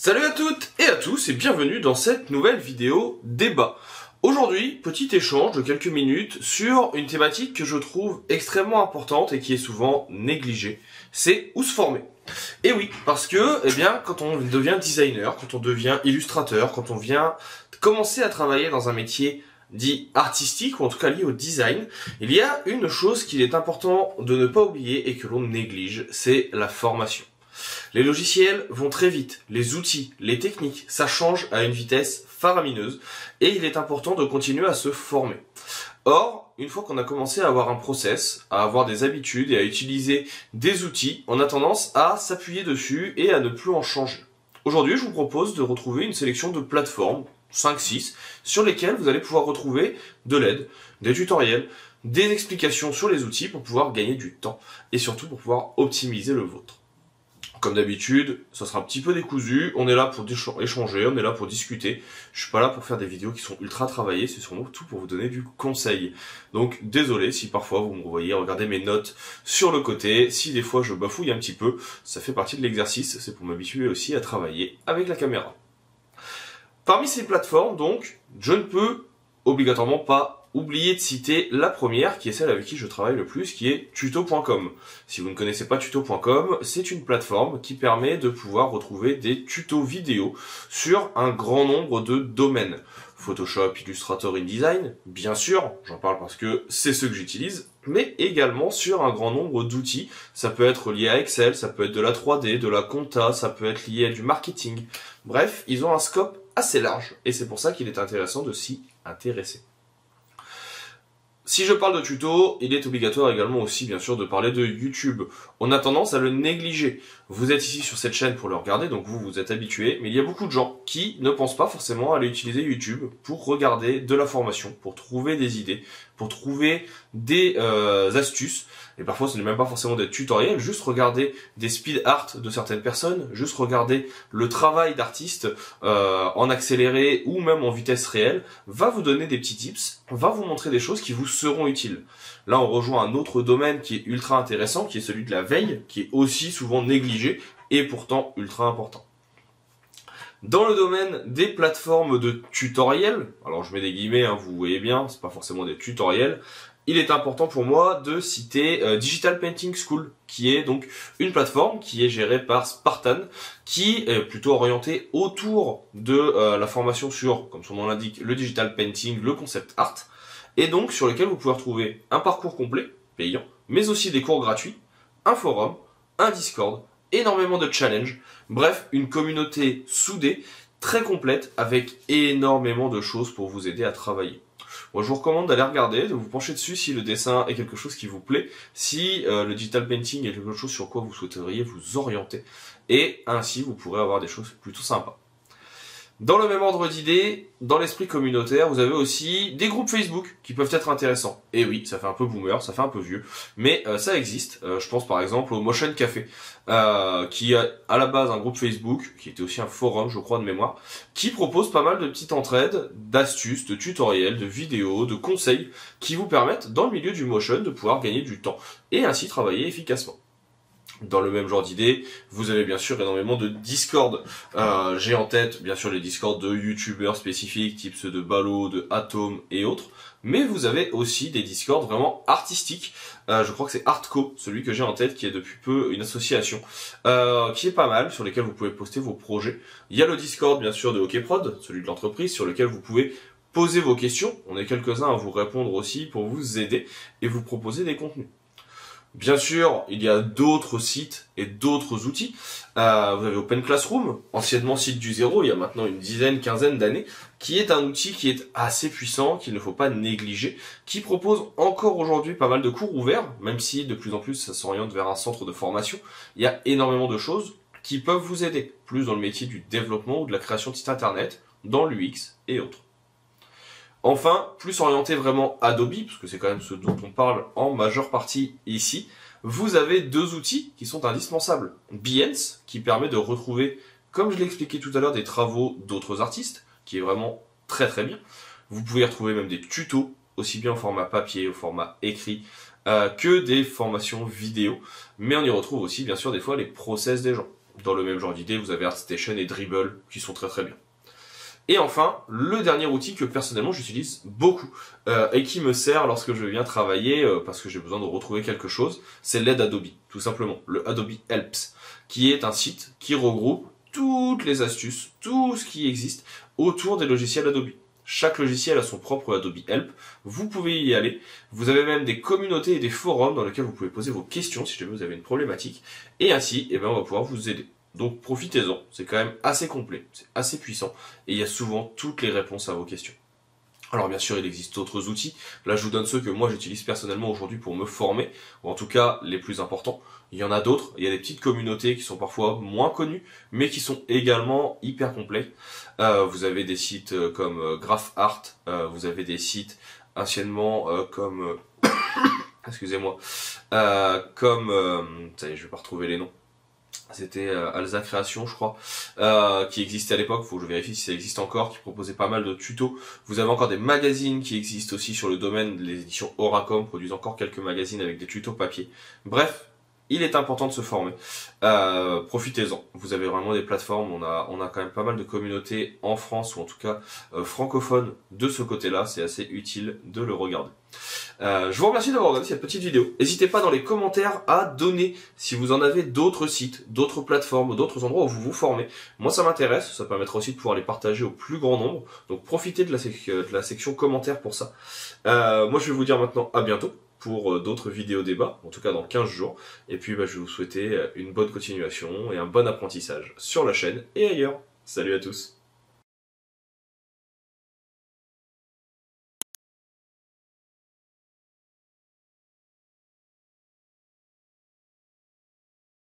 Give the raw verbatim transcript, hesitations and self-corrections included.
Salut à toutes et à tous et bienvenue dans cette nouvelle vidéo débat. Aujourd'hui, petit échange de quelques minutes sur une thématique que je trouve extrêmement importante et qui est souvent négligée, c'est où se former. Et oui, parce que, eh bien, quand on devient designer, quand on devient illustrateur, quand on vient commencer à travailler dans un métier dit artistique, ou en tout cas lié au design, il y a une chose qu'il est important de ne pas oublier et que l'on néglige, c'est la formation. Les logiciels vont très vite, les outils, les techniques, ça change à une vitesse faramineuse et il est important de continuer à se former. Or, une fois qu'on a commencé à avoir un process, à avoir des habitudes et à utiliser des outils, on a tendance à s'appuyer dessus et à ne plus en changer. Aujourd'hui, je vous propose de retrouver une sélection de plateformes, cinq six, sur lesquelles vous allez pouvoir retrouver de l'aide, des tutoriels, des explications sur les outils pour pouvoir gagner du temps et surtout pour pouvoir optimiser le vôtre. Comme d'habitude, ça sera un petit peu décousu, on est là pour échanger, on est là pour discuter. Je suis pas là pour faire des vidéos qui sont ultra travaillées, c'est surtout pour vous donner du conseil. Donc désolé si parfois vous me voyez regarder mes notes sur le côté, si des fois je bafouille un petit peu, ça fait partie de l'exercice, c'est pour m'habituer aussi à travailler avec la caméra. Parmi ces plateformes, donc, je ne peux obligatoirement pas oublier de citer la première, qui est celle avec qui je travaille le plus, qui est tuto point com. Si vous ne connaissez pas tuto point com, c'est une plateforme qui permet de pouvoir retrouver des tutos vidéo sur un grand nombre de domaines. Photoshop, Illustrator, InDesign, bien sûr, j'en parle parce que c'est ce que j'utilise, mais également sur un grand nombre d'outils. Ça peut être lié à Excel, ça peut être de la trois D, de la compta, ça peut être lié à du marketing. Bref, ils ont un scope assez large, et c'est pour ça qu'il est intéressant de s'y intéresser. Si je parle de tuto, il est obligatoire également aussi bien sûr de parler de YouTube. On a tendance à le négliger. Vous êtes ici sur cette chaîne pour le regarder, donc vous vous êtes habitué, mais il y a beaucoup de gens qui ne pensent pas forcément à aller utiliser YouTube pour regarder de la formation, pour trouver des idées, pour trouver des euh, astuces. Et parfois ce n'est même pas forcément des tutoriels, juste regarder des speed art de certaines personnes, juste regarder le travail d'artistes euh, en accéléré ou même en vitesse réelle, va vous donner des petits tips, va vous montrer des choses qui vous seront utiles. Là on rejoint un autre domaine qui est ultra intéressant, qui est celui de la veille, qui est aussi souvent négligé et pourtant ultra important. Dans le domaine des plateformes de tutoriels, alors je mets des guillemets, hein, vous voyez bien, c'est pas forcément des tutoriels, il est important pour moi de citer euh, Digital Painting School, qui est donc une plateforme qui est gérée par Spartan, qui est plutôt orientée autour de euh, la formation sur, comme son nom l'indique, le digital painting, le concept art, et donc sur lequel vous pouvez retrouver un parcours complet, payant, mais aussi des cours gratuits, un forum, un Discord, énormément de challenges, bref, une communauté soudée, très complète, avec énormément de choses pour vous aider à travailler. Moi, je vous recommande d'aller regarder, de vous pencher dessus si le dessin est quelque chose qui vous plaît, si euh, le digital painting est quelque chose sur quoi vous souhaiteriez vous orienter, et ainsi vous pourrez avoir des choses plutôt sympas. Dans le même ordre d'idées, dans l'esprit communautaire, vous avez aussi des groupes Facebook qui peuvent être intéressants. Et oui, ça fait un peu boomer, ça fait un peu vieux, mais euh, ça existe. Euh, je pense par exemple au Motion Café, euh, qui a à la base un groupe Facebook, qui était aussi un forum, je crois, de mémoire, qui propose pas mal de petites entraides, d'astuces, de tutoriels, de vidéos, de conseils, qui vous permettent, dans le milieu du motion, de pouvoir gagner du temps, et ainsi travailler efficacement. Dans le même genre d'idée, vous avez bien sûr énormément de Discord. Euh, J'ai en tête bien sûr les Discord de youtubeurs spécifiques, type ceux de Ballo, de Atom et autres. Mais vous avez aussi des Discord vraiment artistiques. Euh, je crois que c'est Artco, celui que j'ai en tête, qui est depuis peu une association, euh, qui est pas mal, sur lesquels vous pouvez poster vos projets. Il y a le Discord bien sûr de HockeyProd, celui de l'entreprise, sur lequel vous pouvez poser vos questions. On est quelques-uns à vous répondre aussi pour vous aider et vous proposer des contenus. Bien sûr, il y a d'autres sites et d'autres outils. Euh, vous avez Open Classroom, anciennement site du zéro, il y a maintenant une dizaine, quinzaine d'années, qui est un outil qui est assez puissant, qu'il ne faut pas négliger, qui propose encore aujourd'hui pas mal de cours ouverts, même si de plus en plus ça s'oriente vers un centre de formation. Il y a énormément de choses qui peuvent vous aider, plus dans le métier du développement ou de la création de sites internet, dans l'U X et autres. Enfin, plus orienté vraiment Adobe, parce que c'est quand même ce dont on parle en majeure partie ici, vous avez deux outils qui sont indispensables. Behance, qui permet de retrouver, comme je l'ai expliqué tout à l'heure, des travaux d'autres artistes, qui est vraiment très très bien. Vous pouvez y retrouver même des tutos, aussi bien au format papier, au format écrit, euh, que des formations vidéo. Mais on y retrouve aussi bien sûr des fois les process des gens. Dans le même genre d'idée, vous avez ArtStation et Dribbble qui sont très très bien. Et enfin, le dernier outil que personnellement j'utilise beaucoup euh, et qui me sert lorsque je viens travailler euh, parce que j'ai besoin de retrouver quelque chose, c'est l'aide Adobe, tout simplement, le Adobe Helps, qui est un site qui regroupe toutes les astuces, tout ce qui existe autour des logiciels Adobe. Chaque logiciel a son propre Adobe Help, vous pouvez y aller, vous avez même des communautés et des forums dans lesquels vous pouvez poser vos questions si jamais vous avez une problématique, et ainsi, eh ben, on va pouvoir vous aider. Donc profitez-en, c'est quand même assez complet, c'est assez puissant, et il y a souvent toutes les réponses à vos questions. Alors bien sûr, il existe d'autres outils, là je vous donne ceux que moi j'utilise personnellement aujourd'hui pour me former, ou en tout cas les plus importants. Il y en a d'autres, il y a des petites communautés qui sont parfois moins connues, mais qui sont également hyper complets. Euh, vous avez des sites comme euh, GraphArt, euh, vous avez des sites anciennement euh, comme... Euh, excusez-moi, euh, comme... Euh, ça y est, je vais pas retrouver les noms. C'était euh, Alza Création, je crois, euh, qui existait à l'époque, faut que je vérifie si ça existe encore, qui proposait pas mal de tutos. Vous avez encore des magazines qui existent aussi sur le domaine, les éditions Oracom produisent encore quelques magazines avec des tutos papier. Bref, il est important de se former. Euh, profitez-en. Vous avez vraiment des plateformes, on a, on a quand même pas mal de communautés en France, ou en tout cas euh, francophones de ce côté-là, c'est assez utile de le regarder. Euh, je vous remercie d'avoir regardé cette petite vidéo. N'hésitez pas dans les commentaires à donner si vous en avez d'autres sites, d'autres plateformes, d'autres endroits où vous vous formez. Moi ça m'intéresse, ça permettra aussi de pouvoir les partager au plus grand nombre. Donc profitez de la, de la section commentaires pour ça. Euh, moi je vais vous dire maintenant à bientôt pour d'autres vidéos débats, en tout cas dans quinze jours. Et puis bah, je vais vous souhaiter une bonne continuation et un bon apprentissage sur la chaîne et ailleurs. Salut à tous!